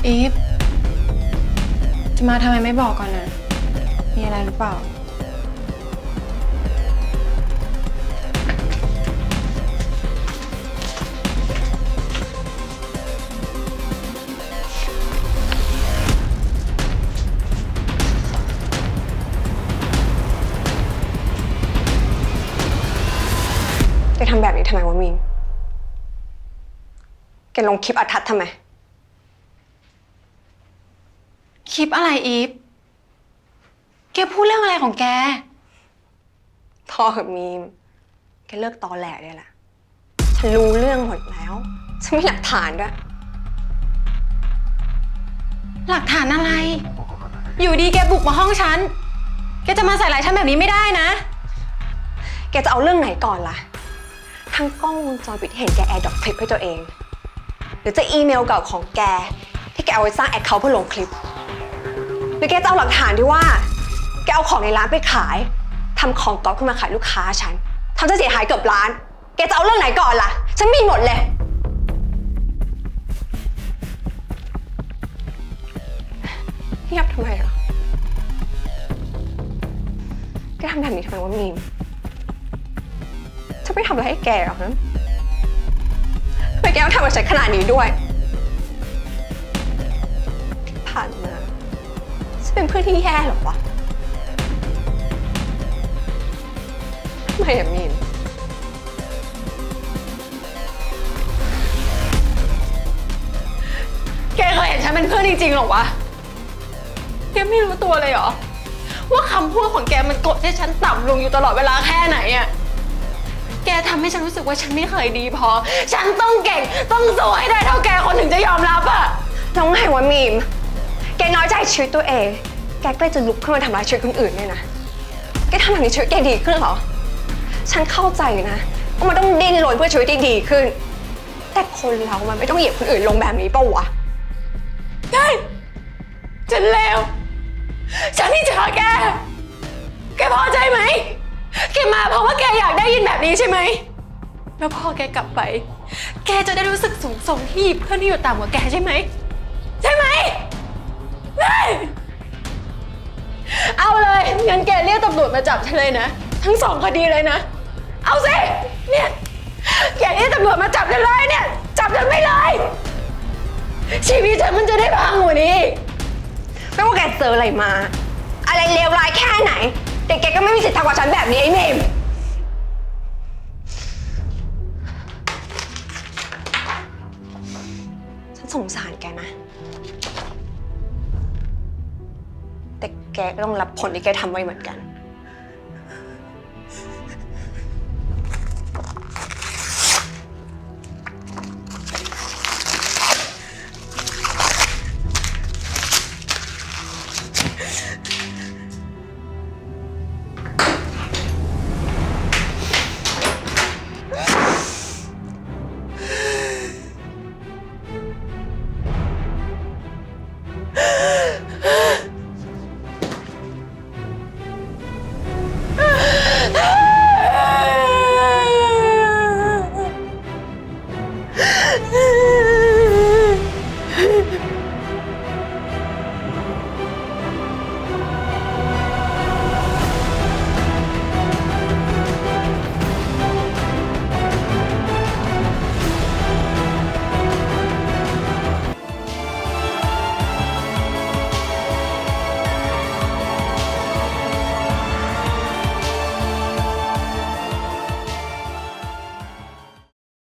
อีฟจะมาทำไมไม่บอกก่อนนะมีอะไรหรือเปล่าแกทำแบบนี้ทำไมวะมีนแกลงคลิปอัดทัดทำไมคลิปอะไรอีฟแกพูดเรื่องอะไรของแกพอเหอะมีมแกเลิกตอแหลได้ละฉันรู้เรื่องหมดแล้วฉันมีหลักฐานด้วยหลักฐานอะไรอยู่ดีแกบุกมาห้องฉันแกจะมาใส่ร้ายฉันแบบนี้ไม่ได้นะแกจะเอาเรื่องไหนก่อนล่ะทั้งกล้องวงจรปิดที่เห็นแกแอร์ดรอปคลิปให้ตัวเองหรือจะอีเมลเก่าของแกที่แกเอาไว้สร้างแอคเคาท์เพื่อลงคลิปหรือแกจะเอาหลักฐานที่ว่าแกเอาของในร้านไปขายทำของก๊อปขึ้นมาขายลูกค้าฉันทำจะเสียหายเกือบล้านแกจะเอาเรื่องไหนก่อนล่ะฉันมีหมดเลยเงียบทำไมอ่ะแกทำแบบนี้ทำไมวะมีมฉันไม่ทำอะไรให้แกหรอกนะทำไมแกต้องทำกับฉันขนาดนี้ด้วยที่ผ่านมาฉันเป็นเพื่อนที่แย่หรอวะทำไมอะมีนแกเคยเห็นฉันเป็นเพื่อนจริงๆหรอวะแกไม่รู้ตัวเลยเหรอว่าคำพูดของแกมันกดให้ฉันต่ำลงอยู่ตลอดเวลาแค่ไหนอะแกทำให้ฉันรู้สึกว่าฉันไม่เคยดีพอฉันต้องเก่งต้องสวยได้เท่าแกคนถึงจะยอมรับอะแล้วไงวะมีมแกน้อยใจชีวิตตัวเองแกใกล้จะลุกขึ้นมาทำร้ายชีวิตคนอื่นเนี่ยนะแกทำแบบนี้ชีวิตแกดีขึ้นเหรอฉันเข้าใจนะว่ามันต้องดิ้นรนเพื่อชีวิตที่ดีขึ้นแต่คนเรามันไม่ต้องเหยียบคนอื่นลงแบบนี้ป่าวะใช่ฉันเลวฉันที่เจอแกพอใจไหมแกมาเพราะว่าแกอยากได้ยินแบบนี้ใช่ไหมแล้วพอแกกลับไปแกจะได้รู้สึกสูงส่งที่เพื่อนที่อยู่ต่ำกว่าแกใช่ไหมได้เอาเลยงั้นแกเรียกตำรวจมาจับฉันเลยนะทั้ง2 คดีเลยนะเอาสิเนี่ยแกเรียกตำรวจมาจับฉันเลยเนี่ยจับฉันไม่เลยชีวิตฉันมันจะได้พังกว่านี้ไม่ว่าแกเจออะไรมาอะไรเลวร้ายแค่ไหนแต่แกก็ไม่มีสิทธิ์ทำกับฉันแบบนี้ไอ้เมมฉันสงสารแกนะแต่แกก็ต้องรับผลที่แกทำไว้เหมือนกัน